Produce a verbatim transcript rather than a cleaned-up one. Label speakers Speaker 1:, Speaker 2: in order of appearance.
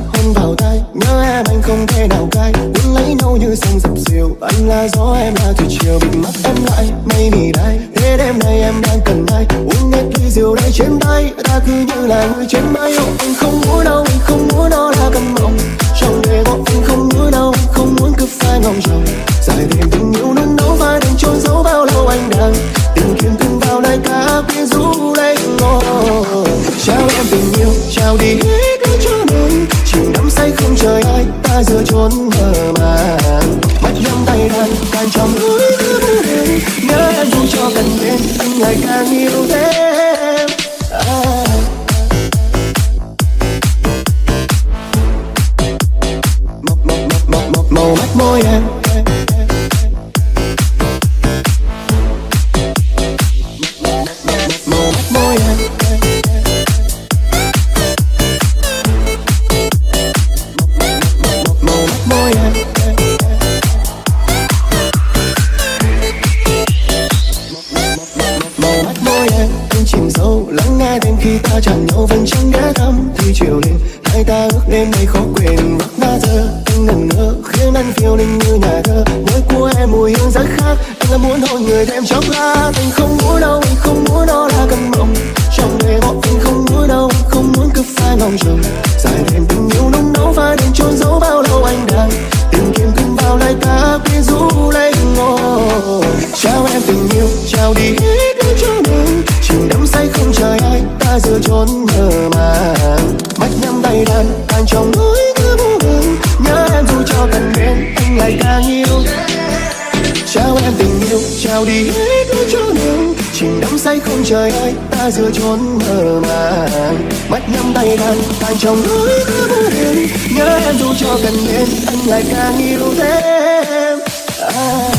Speaker 1: hôn vào tai, nhớ em anh không thể nào cai, cuốn lấy nhau như sông dập dìu. Anh là gió em là thủy triều, bị mắt em lại mây mì đai. Thế đêm nay em đang cần ai, uống hết ly rượu đây trên tay, ta cứ như là người trên mây. Anh không muốn đâu, anh không muốn đó là cơn mộng trong đời của anh, không muốn đâu, anh không muốn cứ phải ngóng trông dài đêm tình yêu luôn nấu và đừng trốn giấu bao lâu anh đang tìm kiếm từng vào lời ca quyến rũ lấy ngô. Chào em tình yêu, chào đi hết đến cho mình, chìm đắm say không trời ai, ta giữa chốn mơ màng. Mắt nhắm tay đàn càng trong núi cứ buồn đêm, nhớ em dù cho cần đến anh lại càng yêu thêm. À. Màu mắt môi em, màu mắt môi em, màu mắt môi em, màu mắt môi em. Anh chìm sâu lắng nghe đến khi ta chạm nhau vẫn chẳng ghé thăm thì chiều lên hai ta ước đêm nay khó quên. Rock na giờ anh ngẩn ngơ khiến anh phiêu linh như nhà thơ, môi của em mùi hương rất khác, anh là muốn hôn người thêm chốc lát. Anh không muốn đâu, anh không muốn đó là cơn mộng trong đời của anh, không muốn đâu, không muốn cứ phải ngóng trông dài đêm tình yêu nung nấu và đừng trốn giấu bao lâu anh đang tìm kiếm cơn vào lời ca quyến rũ lấy ngô. Chào em tình yêu, chào đi hết đến cho mình, chìm đắm say không trời ai, ta giữa chốn mơ màng. Mắt nhắm tay đàn càng trong núi cứ buồn, nhớ em dù cho cần bên anh lại càng yêu. Chào em tình yêu, chào đi hết đến cho mình, chìm đắm say không trời ai, ta giữa chốn mơ màng. Mắt nhắm tay đàn càng trong núi cứ buồn, nhớ em dù cho cần bên anh lại càng yêu thêm. À.